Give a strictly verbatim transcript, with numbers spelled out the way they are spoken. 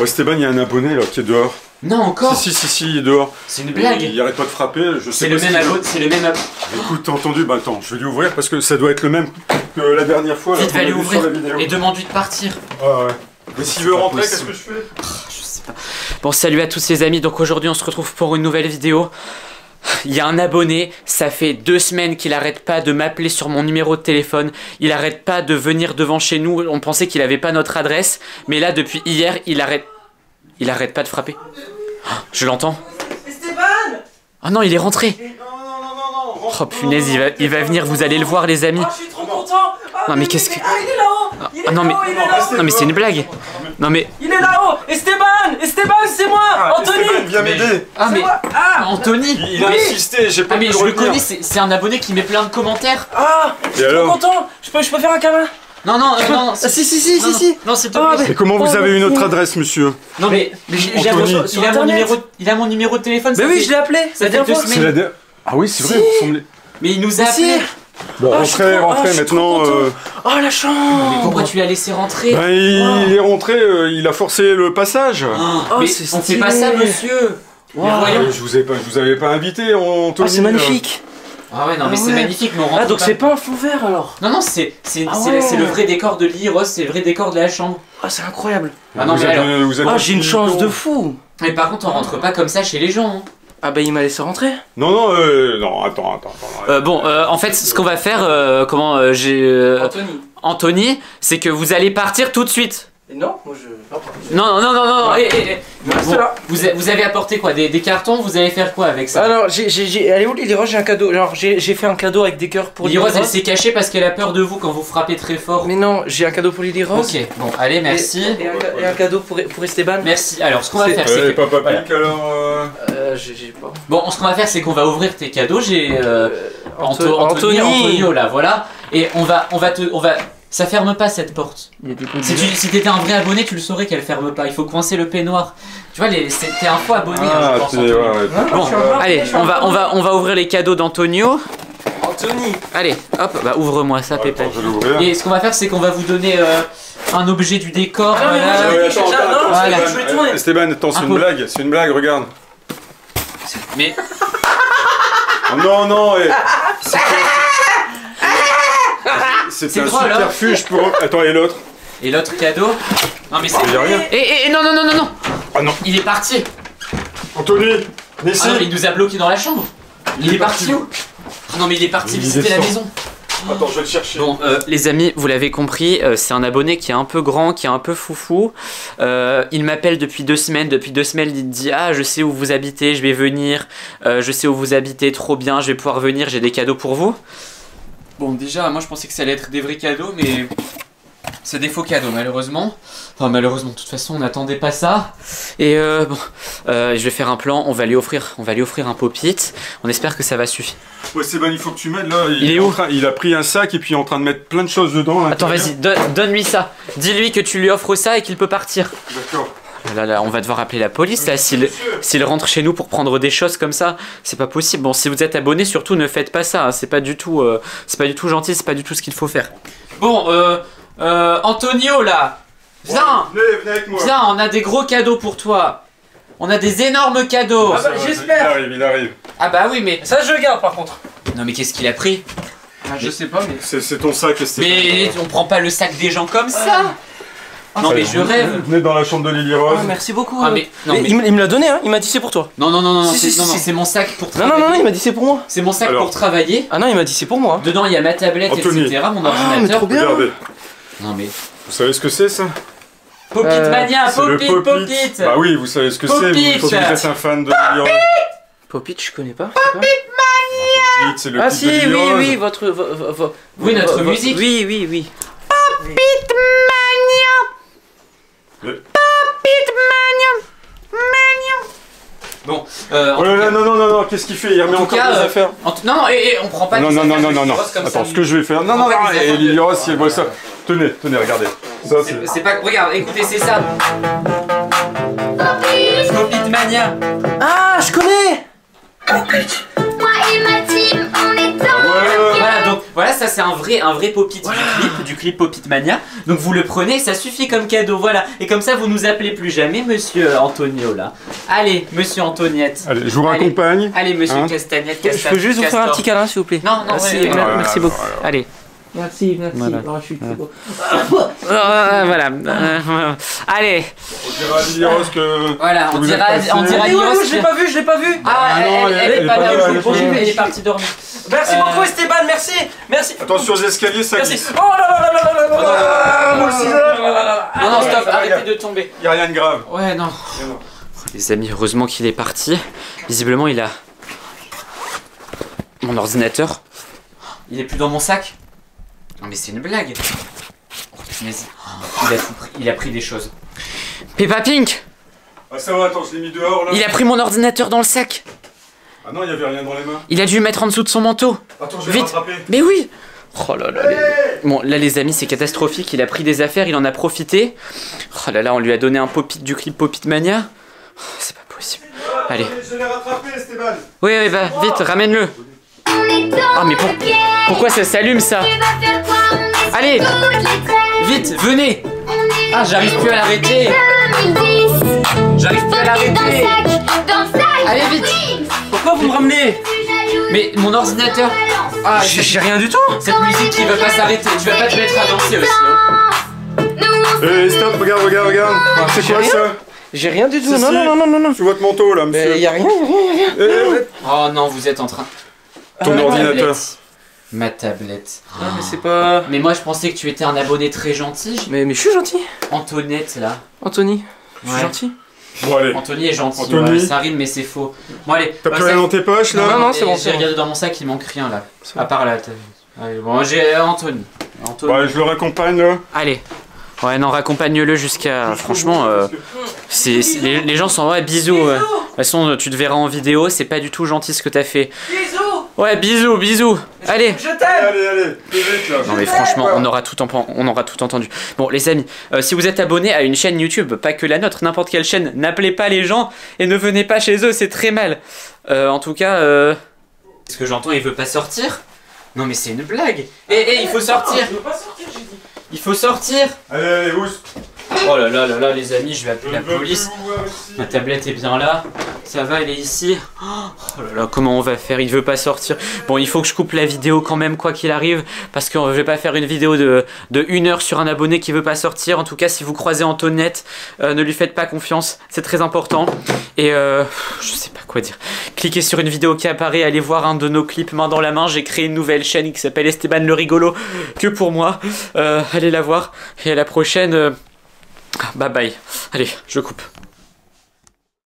Oh, Esteban, il y a un abonné là qui est dehors. Non, encore. Si, si, si, si, il est dehors. C'est une blague. Il, il arrête pas de frapper, je sais C'est le, même abonné, c'est le même abonné. Écoute, t'as entendu? Bah attends, je vais lui ouvrir parce que ça doit être le même que la dernière fois. Vite, va lui ouvrir et demande-lui de partir. Ah ouais. Mais s'il veut rentrer, qu'est-ce que je fais? Oh, je sais pas. Bon, salut à tous les amis, donc aujourd'hui on se retrouve pour une nouvelle vidéo. Il y a un abonné, ça fait deux semaines qu'il arrête pas de m'appeler sur mon numéro de téléphone. Il arrête pas de venir devant chez nous. On pensait qu'il avait pas notre adresse, mais là depuis hier, il arrête, il arrête pas de frapper. Oh, je l'entends. Esteban! Oh non, il est rentré. Non, non, non, non, non. Oh punaise, il va, il va venir. Vous allez le voir, les amis. Oh, je suis trop content. Ah, Non mais qu'est-ce que... Ah, il est là-haut. Il est Ah non mais, là-haut, il est là-haut. non mais c'est une blague. Non mais... Il est là-haut. Esteban! Esteban, c'est moi. Ah, Anthony! Esteban, viens m'aider. Ah C'est mais... moi. Ah! Anthony. Il, il a Oui. insisté, j'ai pas Ah mais pu je le retenir. connais, c'est c'est un abonné qui met plein de commentaires. Ah! Je suis Et trop alors? content. Je peux, je peux faire un câlin? Non non euh, non, non, Ah, si, si, si, non, si, non, si. non s'il te Ah, plaît. Et comment vous Oh, avez eu notre mais- adresse, monsieur? Non mais, mais j'ai- j'ai Anthony. un- il a mon Internet. numéro, il a mon numéro de téléphone. Bah ça oui, fait- je l'ai appelé. ça La fait dernière deux fois. semaines. C'est la dernière. Ah oui, c'est vrai, Si. vous ressemblez. Mais il nous a Mais si. appelé. Bon, Ah, je suis rentrez, trop- rentrez ah, je suis trop maintenant. content. euh, Oh, la Mais chambre. pourquoi tu l'as laissé rentrer? Ben, il, il est rentré, euh, il a forcé le passage. Ah, Oh, mais c'est on fait stylé. pas ça, monsieur. Wow. Mais voyons. Euh, Je vous avais pas, je vous avais pas invité, Anthony. Ah, c'est magnifique. Ah ouais non mais Ah c'est ouais. magnifique, mais on rentre Ah, donc pas. c'est pas un fond vert alors. Non non c'est c'est Ah c'est- ouais. c'est le vrai décor de l'île Rose, c'est le vrai décor de la chambre. Ah, c'est incroyable. Ah non Vous mais êtes, alors. euh, vous êtes Ah, un j'ai une petit chance con. de fou. Mais par contre on rentre pas comme ça chez les gens. Hein. Ah, bah, il m'a laissé rentrer. Non, non, euh, non, attends, attends, attends. Euh, bon, euh, en fait, ce qu'on va faire, euh, comment euh, j'ai euh, Anthony. Anthony, c'est que vous allez partir tout de suite. Et non, moi je. Non, non, non, non, non. eh, eh, eh. Reste Bon, là. vous, a- vous avez apporté quoi, des, des cartons? Vous allez faire quoi avec ça? Alors, j'ai, j'ai, j'ai- elle est où Lily Rose? J'ai un cadeau. Genre, j'ai, j'ai fait un cadeau avec des cœurs pour Lily Lily Rose, Rose. elle s'est cachée parce qu'elle a peur de vous quand vous frappez très fort. Mais non, j'ai un cadeau pour Lily Rose. Ok, bon, allez, merci. Et, et un, ca- et un cadeau pour, pour Esteban. Merci. Alors, ce qu'on va C'est- faire, Euh, c'est que... Papa voilà. Pic, alors. euh, Euh, j'ai, j'ai pas. Bon, ce qu'on va faire, c'est qu'on va ouvrir tes cadeaux. J'ai euh, Anto- Anto- Anthony, Anthony. Antonio là, voilà. Et on va, on va te, on va. Ça ferme pas cette porte. Il y a des Si tu si t'étais un vrai abonné, tu le saurais qu'elle ferme pas. Il faut coincer le peignoir. Tu vois, les- c'est- t'es un faux abonné, hein, Ah, je pense. t'es- Antonio. ouais, ouais. Hein, Bon, je suis un vrai allez, abonné, je suis on un va, vrai on va, on va ouvrir les cadeaux d'Antonio. Anthony. Allez, hop, bah ouvre-moi ça, Pépé. Attends, je vais l'ouvrir. Et ce qu'on va faire, c'est qu'on va vous donner euh, un objet du décor. Ah, mais moi, voilà. j'ai- Ouais, attends, j'ai- attends, non, attends, voilà. je vais tourner. Esteban, Esteban, attends, c'est Un une peu. blague, c'est une blague, regarde. Mais Oh, non, non, eh, c'est c'est C'est un quoi, là subterfuge pour. Attends, et l'autre? et l'autre cadeau? Non mais c'est. Il y a rien. Et, et, et non non non non non. Ah non, Il est parti. Anthony, Nessie. Ah non, mais il nous a bloqués dans la chambre. Il, est parti où? Ah non mais il est parti Il visiter la descend. maison. Attends, je vais le chercher. Bon, euh, les amis, vous l'avez compris, euh, c'est un abonné qui est un peu grand, qui est un peu foufou. Euh, il m'appelle depuis deux semaines. Depuis deux semaines, il dit « Ah, je sais où vous habitez, je vais venir. Euh, je sais où vous habitez, trop bien, je vais pouvoir venir, j'ai des cadeaux pour vous. » Bon, déjà, moi, je pensais que ça allait être des vrais cadeaux, mais c'est des faux cadeaux, malheureusement. Enfin, malheureusement, de toute façon, on n'attendait pas ça. Et euh, bon, euh, je vais faire un plan, on va lui offrir, on va lui offrir un pop-it. On espère que ça va suffire. Ouais, Esteban, il faut que tu m'aides là. Il est en où? train- Il a pris un sac et puis il est en train de mettre plein de choses dedans. à Attends, l'intérieur. vas-y, donne- donne-lui ça. Dis-lui que tu lui offres ça et qu'il peut partir. D'accord. Là, là, on va devoir appeler la police là. S'il s'il rentre chez nous pour prendre des choses comme ça, c'est pas possible. Bon, si vous êtes abonné, surtout ne faites pas ça. Hein. C'est pas du tout, euh, c'est pas du tout gentil. C'est pas du tout ce qu'il faut faire. Bon, euh, euh, Antonio là, viens, Ouais, venez, venez avec moi. viens. On a des gros cadeaux pour toi. On a des énormes cadeaux. Ah bah, Ouais, j'espère. Il arrive, il arrive. Ah bah oui, mais Ça, je garde par contre. non, mais qu'est-ce qu'il a pris? Ah, je sais pas, mais. C'est c'est ton sac, Esteban. Mais on prend pas le sac des gens comme ça. Non, Allez, mais je rêve. Venez dans la chambre de Lily Rose. Ah, merci beaucoup. Ah euh. mais non Mais mais Il, me- il me l'a donné, hein. Il m'a dit c'est pour toi. non non non non, Si, c'est si, non, si, non, si. c'est mon sac pour Non, travailler. non, non, il m'a dit c'est pour moi. C'est mon sac Alors. pour travailler. Ah non, il m'a dit c'est pour moi. Dedans il y a ma tablette, Anthony. et cetera. Mon Ah, mais ordinateur. trop bien. Regardez. Non mais. Vous savez ce que c'est ça? Popit Euh, mania, C'est le popit, Pop-It. popit. Bah oui, vous savez ce que c'est. Pop-It. Vous faut que vous êtes un fan de Lily Rose. Popit, je connais pas. c'est quoi Pop-It, c'est le Ah clip si, de Lily oui, Rose. oui, votre. vo- vo- vo- Oui, notre vo- musique. Oui, oui, oui. Bon. Euh, en Oh là tout là, cas- non, non, non, non, qu'est-ce qu'il fait? Il remet en tout encore cas, des euh, affaires. en tout- non non, et, et on prend pas. Non, des non, non, affaires non, non, de non. Rose comme ça. Attends, ce que je vais faire. Non, On non, prend non, pas des et affaires de Lily Rose, Rose. si elle voit ça. Tenez, tenez, regardez. Ça, c'est. C'est c'est pas. Regarde, écoutez, c'est ça. Popit mania. Ah, je connais. Moi et ma team, on est dans Ouais, ouais, ouais. Voilà, donc Voilà, ça c'est un vrai, un vrai pop-it Voilà. du clip, du clip Pop-it Mania. Donc vous le prenez, ça suffit comme cadeau, voilà. Et comme ça, vous nous appelez plus jamais Monsieur Antonio là. Allez, Monsieur Antoniette. Allez, je vous Allez. raccompagne. Allez, Monsieur Hein Castagnette, Je Casta- peux juste vous faire un Castor. petit câlin, s'il vous plaît. Non, non, Merci, ouais, ouais, mer- ouais. merci voilà, beaucoup. voilà. Allez. Merci, merci. Voilà. Oh, je suis très beau. Euh, voilà. Euh, allez. On dira à Lily Rose que. Voilà, on Vous dira, êtes passé. on dira Mais Liros ouais, je l'ai que- pas vu, je l'ai pas vu. Ah, Ah elle, non, elle, elle- elle est elle est pas pas là, là, je elle est vous pas là. elle est partie dormir. Merci Euh, beaucoup Esteban, merci. Merci. Attention aux escaliers, ça Merci. glisse. Oh là là là là là là là là. mon ciseau. Non, non, stop, Ah, arrêtez regarde. de tomber. Y a rien de grave. Ouais, non. Les amis, heureusement qu'il est parti. Visiblement, il a mon ordinateur. Il est plus dans mon sac. Non, mais c'est une blague. Oh, punaise. Il a, tout pris, il a pris des choses. Peppa Pink, Ah, ça va, attends, je l'ai mis dehors là. il a pris mon ordinateur dans le sac. Ah non, il y avait rien dans les mains. Il a dû le mettre en dessous de son manteau. Attends, je vais Vite. rattraper. Mais oui. Oh là là. les- Bon, là, les amis, c'est catastrophique. Il a pris des affaires, il en a profité. Oh là là, on lui a donné un pop-it du clip Pop-it Mania. Oh, c'est pas possible. Allez. Je l'ai rattrapé, Esteban. Oui, oui, bah, vite, ramène-le. Ah, mais pour- pourquoi ça s'allume ça? Allez, vite, venez. Ah, j'arrive plus à l'arrêter. J'arrive plus à l'arrêter. Allez, vite. Pourquoi vous me ramenez? Mais mon ordinateur. Ah, J'ai j'ai rien du tout. cette musique qui va pas s'arrêter. Tu vas pas te mettre à danser aussi. Hein. Eh, stop, regarde, regarde, regarde. C'est j'ai quoi rien. ça? J'ai rien du tout. Si, Non, si. non, non, non, non, non. Sous votre manteau là, Mais monsieur. y a rien, y a rien, y a rien. Eh, eh, Oh non, vous êtes en train. Ton Ma ordinateur. tablette. Ma tablette. Ah, mais c'est pas. Mais moi, je pensais que tu étais un abonné très gentil. Mais, mais je suis gentil. Antoinette, là. Anthony, je suis Ouais. gentil. Bon, allez. Anthony est gentil. Anthony. Ouais, ça rime, mais c'est faux. Bon, allez. T'as bah, plus ça- rien dans tes poches là? Non, non, mais c'est bon, c'est J'ai bon. regardé dans mon sac, il manque rien là. C'est À part là. t'as- Allez, bon, j'ai euh, Anthony. Anthony. Bah, je le raccompagne là. Allez. Ouais, non, raccompagne-le jusqu'à. Franchement, euh, c'est c'est- les, les gens sont. Ouais, bisous. ouais. De toute façon, tu te verras en vidéo, c'est pas du tout gentil ce que t'as fait. Bisous. Ouais, bisous, bisous. Allez. Je t'aime. Allez, allez, plus vite là. Non mais franchement, on aura tout, en- on aura tout entendu. Bon les amis, euh, si vous êtes abonné à une chaîne YouTube, pas que la nôtre, n'importe quelle chaîne, n'appelez pas les gens et ne venez pas chez eux, c'est très mal. Euh, en tout cas, euh... est-ce que j'entends, il veut pas sortir? Non mais c'est une blague. Eh, eh, il faut sortir. Je veux pas sortir, j'ai dit. Il faut sortir. Allez, allez, ousse. Oh là là là là les amis, je vais appeler Je la veux police. plus vous voir ici. Ma tablette est bien là. Ça va, elle est ici. Oh là là, comment on va faire? Il veut pas sortir. Bon, il faut que je coupe la vidéo quand même, quoi qu'il arrive. Parce que je vais pas faire une vidéo de, de une heure sur un abonné qui veut pas sortir. En tout cas, si vous croisez Antoinette, euh, ne lui faites pas confiance. C'est très important. Et euh, je sais pas quoi dire. Cliquez sur une vidéo qui apparaît. Allez voir un de nos clips main dans la main. J'ai créé une nouvelle chaîne qui s'appelle Esteban le rigolo. Que pour moi. Euh, allez la voir. Et à la prochaine. euh, Bye bye. Allez, je coupe.